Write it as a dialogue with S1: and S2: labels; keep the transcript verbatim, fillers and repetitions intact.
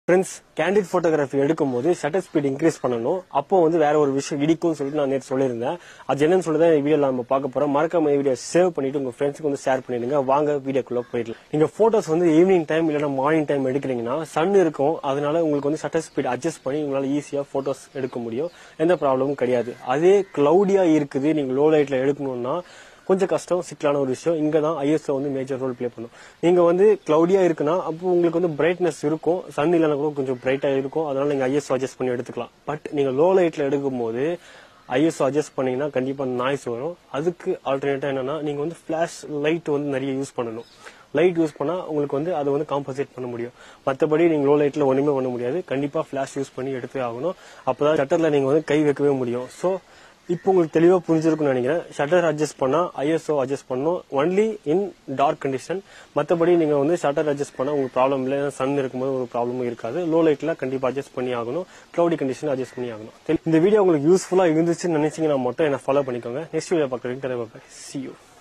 S1: Friends, candid photography எடுக்கும்போது shutter speed increase பண்ணணும். அப்போ வந்து வேற ஒரு விஷயம் இடிக்கும்னு சொல்லிட்டு நான் நேற்று சொல்லியிருந்தேன். அது என்னன்னு சொல்லிட்டு தான் வீடியோல நம்ம பார்க்க போறோம். மறக்காம வீடியோ சேவ் பண்ணிட்டு உங்க ஃப்ரெண்ட்ஸ்க்கு வந்து ஷேர் பண்ணிடுங்க. வாங்க வீடியோக்குள்ள போயிடலாம். நீங்க போட்டோஸ் வந்து ஈவினிங் டைம் இல்லைன்னா மார்னிங் டைம் எடுக்கிறீங்கன்னா சன் இருக்கும், அதனால உங்களுக்கு வந்து ஷட்டர் ஸ்பீட் அட்ஜஸ்ட் பண்ணி உங்களால ஈஸியா போட்டோஸ் எடுக்க முடியும். எந்த ப்ராப்ளமும் கிடையாது. அதே கிளவுடியா இருக்குது, நீங்க லோ லைட்ல எடுக்கணும்னா கொஞ்சம் கஷ்டம், சிக்கலான ஒரு விஷயம். இங்க தான் ஐஎஸ்ஓ வந்து மேஜர் ரோல் பிளே பண்ணும். நீங்க வந்து கிளவுடியா இருக்குன்னா அப்போ உங்களுக்கு வந்து பிரைட்னஸ் இருக்கும், சன் இல்லைனா கூட கொஞ்சம் பிரைட்டா இருக்கும், அதனால நீங்க ஐஎஸ்ஓ அட்ஜஸ்ட் பண்ணி எடுத்துக்கலாம். பட் நீங்க லோ லைட்ல எடுக்கும் போது ஐஎஸ்ஓ அட்ஜஸ்ட் பண்ணீங்கன்னா கண்டிப்பா நாய்ஸ் வரும். அதுக்கு ஆல்டர்னேட்டா என்னன்னா நீங்க வந்து பிளாஷ் லைட் வந்து நிறைய யூஸ் பண்ணணும். லைட் யூஸ் பண்ணா உங்களுக்கு வந்து அதை வந்து காம்பன்சேட் பண்ண முடியும். மற்றபடி நீங்க லோ லைட்ல ஒண்ணுமே பண்ண முடியாது. கண்டிப்பா பிளாஷ் யூஸ் பண்ணி எடுத்தே ஆகணும். அப்பதான் ஷட்டர்ல நீங்க வந்து கை வைக்கவே முடியும். சோ இப்போ உங்களுக்கு தெளிவா புரிஞ்சிருக்கும்னு நினைக்கிறேன். ஷட்டர் அட்ஜஸ்ட் பண்ணா ஐஎஸ்ஓ அட்ஜஸ்ட் பண்ணணும் ஒன்லி இன் டார்க் கண்டிஷன். மற்றபடி நீங்க வந்து ஷட்டர் அட்ஜஸ்ட் பண்ணா உங்களுக்கு ப்ராப்ளம் இல்லை. சன் இருக்கும்போது ஒரு ப்ராப்ளமும் இருக்காது. லோ லைட்ல கண்டிப்பா அட்ஜஸ்ட் பண்ணி ஆகணும். கிளவுடி கண்டிஷன் அட்ஜஸ்ட் பண்ணி ஆகணும். இந்த வீடியோ உங்களுக்கு யூஸ்ஃபுல்லா இருந்துச்சுன்னு நினைச்சீங்கன்னா மட்டும் என்ன ஃபாலோ பண்ணிக்கோங்க. நெக்ஸ்ட் வீடியோ பார்க்குறேன். See you.